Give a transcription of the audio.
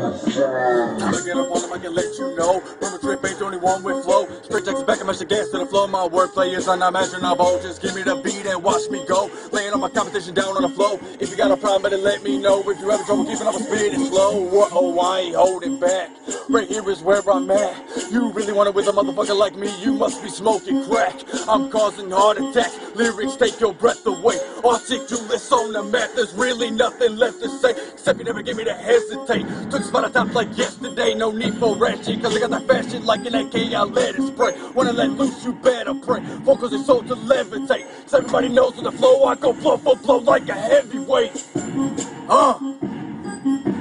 I'ma get up on them, I can let you know. Rumor trip ain't the only one with flow. Straight Jakit back and mash the gas to the flow. My wordplay is unimaginable. Just give me the beat and watch me go. Laying all my competition down on the flow. If you got a problem, better let me know. If you having trouble keeping up with speed, it's slow. Oh, I ain't holding back. Right here is where I'm at. You really want it with a motherfucker like me? You must be smoking crack. I'm causing heart attacks. Lyrics take your breath away. Articulate on the map. There's really nothing left to say. Except you never gave me to hesitate. Took a spot at top like yesterday. No need for ratchet. Cause I got that fast shit like an AK. I let it spray. Wanna let loose, you better pray. Focus your soul to levitate. Cause everybody knows with the flow I go blow for blow like a heavyweight.